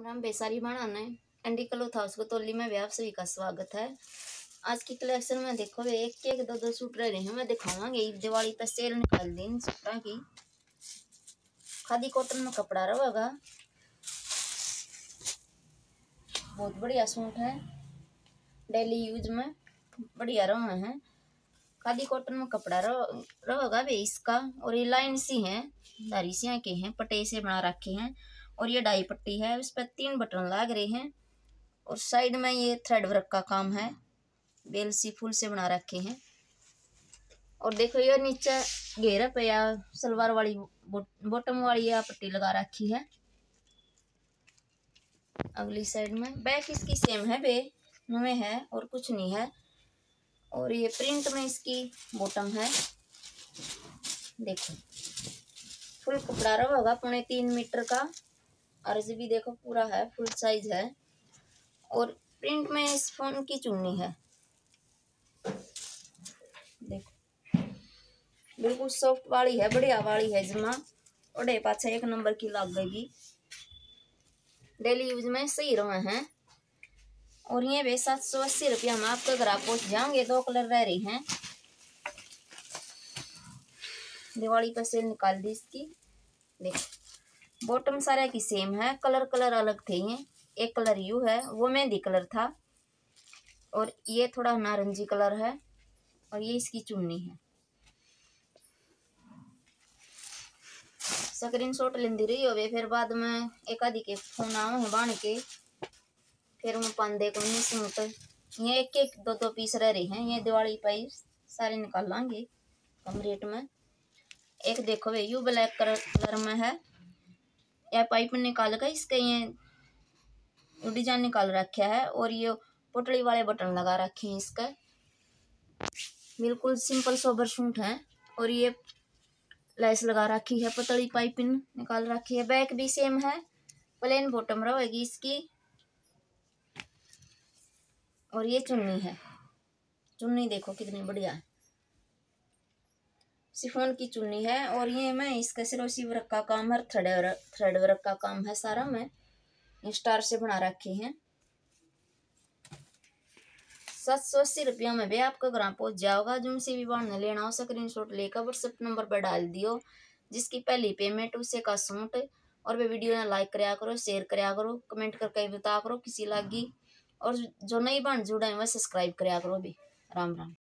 राम बेसारी बनाना है अंडी कलो था उसको तोली में भी आप सभी का स्वागत है। आज की कलेक्शन में देखो वे एक एक दो सूट रह रहे हैं। मैं दिखाऊंगी दिवाली पे सेल निकाल दी इन सूटा की। खादी कॉटन में कपड़ा रहेगा, बहुत बढ़िया सूट है, डेली यूज में बढ़िया रहा है। खादी कॉटन में कपड़ा रहेगा वे इसका, और ये लाइन सी है, धारी सिया के हैं, पटे से बना रखे हैं, और ये डाई पट्टी है, उस पर 3 बटन लग रहे हैं, और साइड में ये थ्रेड वर्क का काम है, बेल सी फूल से बना रखे हैं। और देखो ये नीचे घेरा पे या सलवार वाली बॉटम वाली या पट्टी लगा रखी है। अगली साइड में बैक इसकी सेम है, बे में है और कुछ नहीं है। और ये प्रिंट में इसकी बॉटम है, देखो फुल कपड़ा रहेगा 3.5 मीटर का, अर्ज भी देखो पूरा है, फुल साइज है। और प्रिंट में इस फोन की चुन्नी है, देखो बिल्कुल सॉफ्ट वाली है, बढ़िया वाली है जमा, और पाछा 1 नंबर की लग गई, डेली यूज में सही रहा है। और ये वे 780 रुपया हम आपके घर पहुंच जाएंगे। 2 कलर रह रही हैं, दिवाली पर सेल निकाल दी इसकी। देखो बॉटम सारे की सेम है, कलर अलग थे। ये एक कलर यू है, वो मेहंदी कलर था, और ये थोड़ा नारंगी कलर है, और ये इसकी चुन्नी है। स्क्रीनशॉट लेंदी रही होवे, फिर बाद में एक आदि के फोन आओ है बाण के, फिर मैं पांदे को नहीं सूट। ये एक एक दो पीस रह रहे हैं, ये दिवाली पर सारे निकाल लांगे कम रेट में। एक देखो वे यू ब्लैक कलर में है, यह पाइप निकाल कर इसके ये डिजाइन निकाल रखा है, और ये पोटली वाले बटन लगा रखे हैं इसका। बिल्कुल सिंपल सोबर सूट है, और ये लेस लगा रखी है, पतली पाइपिंग निकाल रखी है। बैक भी सेम है, प्लेन बॉटम रहेगी इसकी, और ये चुन्नी है। चुन्नी देखो कितनी बढ़िया है, शिफॉन की चुन्नी है। और ये मैं इसका सिरोसी वर्क का काम है, थ्रेड वर्क का काम है सारा, में स्टार से बना रखे हैं। 780 रुपया में भी आपका घर पहुंच जाओगा। जिनसे भी बाढ़ लेना हो स्क्रीनशॉट लेकर व्हाट्सएप नंबर पर डाल दियो, जिसकी पहली पेमेंट उसे का सूट। और वे वीडियो ने लाइक कराया करो, शेयर कराया करो, कमेंट करके बता करो किसी लागी। और जो नई बाढ़ जुड़ा है वह सब्सक्राइब कराया करो भी। राम राम।